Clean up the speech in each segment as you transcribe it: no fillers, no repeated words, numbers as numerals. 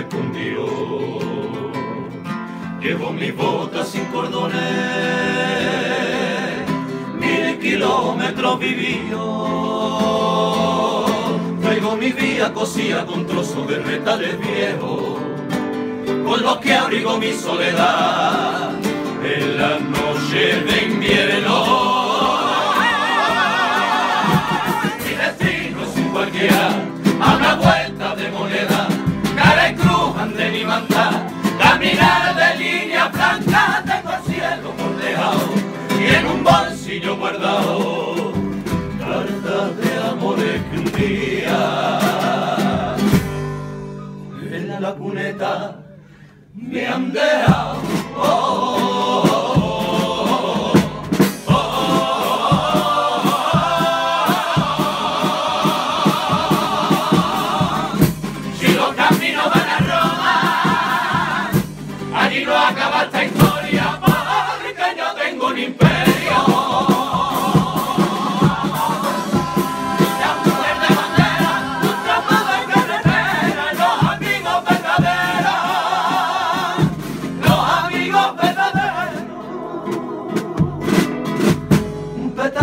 escondió. Llevo mis botas sin cordones, 1000 kilómetros vividos. Traigo mi vía cosida con trozos de retales viejos, con los que abrigo mi soledad en las noches de invierno. Mi destino es un cualquiera, a una vuelta de moneda, cara y cruz ante mi manta, caminar de línea blanca. Tengo el cielo bordeado y en un bolsillo guardado cartas de amores que un día en la cuneta me han dejado. Si los caminos van a Roma, allí no acaba esta historia, porque yo tengo un imperio.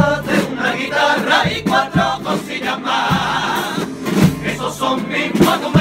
Y 4 cosillas más, esos son mis patos.